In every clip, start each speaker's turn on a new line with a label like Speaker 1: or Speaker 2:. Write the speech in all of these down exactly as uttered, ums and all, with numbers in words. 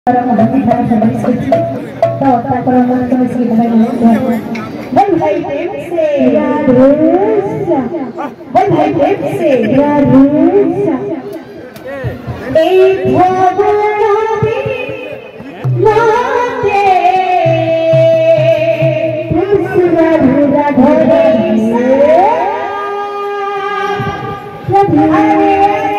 Speaker 1: Orang mengerti dalam sendiri skripsi tahu tak kalau mau tulis kita banyak dan hai temse ya rusa dan hai temse ya rusa एक भगवानी माते कृष्ण राधा धरे अरे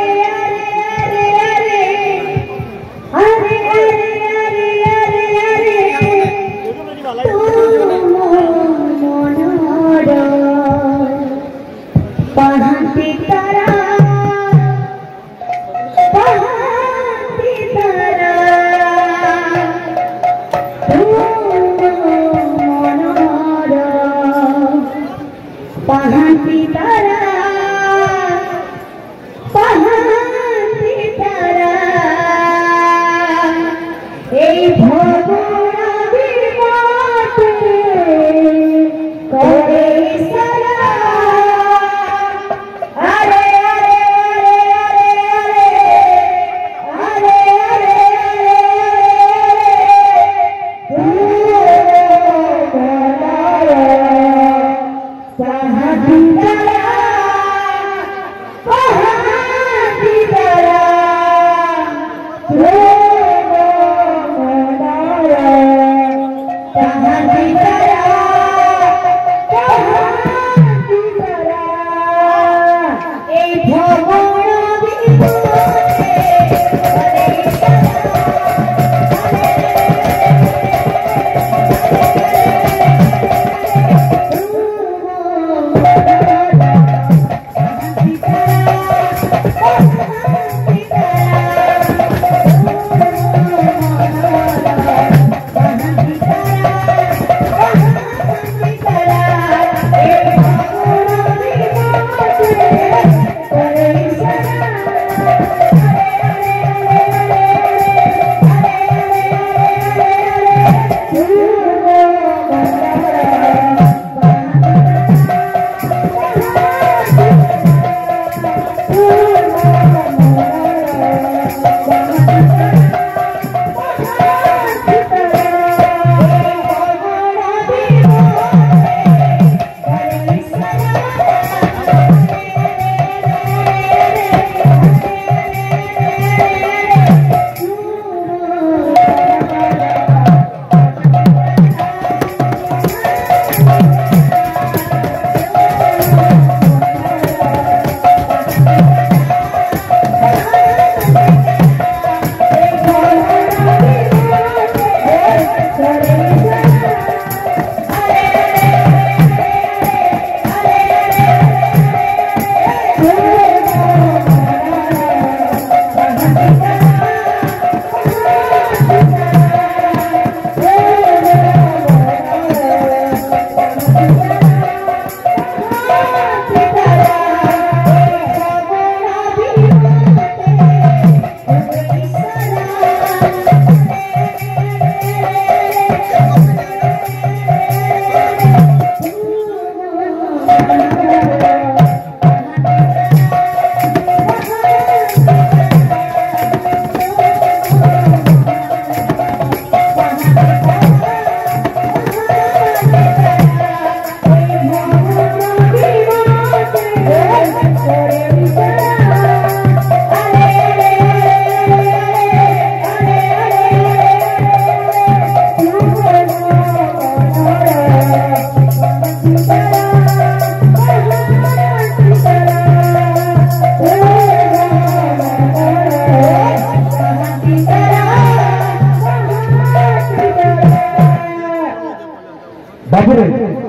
Speaker 2: बाबूरे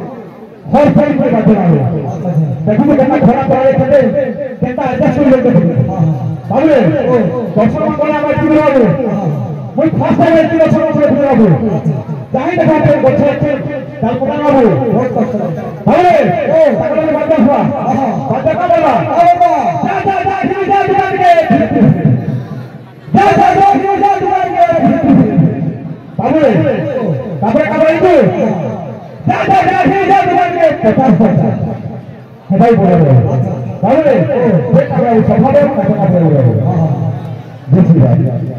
Speaker 2: हर side पे बात रहा है देखो मैं कितना खराब पड़ा है कहते कितना एडजस्ट कर लेते हैं बाबूरे दर्शन में बोला मैं क्यों बाबू मैं फर्स्ट टाइम ऐसी दर्शन में बोला बाबू जाहि देखा तो बच्चे बच्चे कल पता बाबू बहुत कष्ट है बाबूरे ओ तकड़ा में बात हुआ बात का बोला जा जा जा जा जा दुकान के जा जा जा जा दुकान के बाबूरे बाबूरे का बोल तू दादा दादी दादी दादी पचास पचास हटाई बोले बाबू रे बेटा सफाले कटका बोले हां जी जी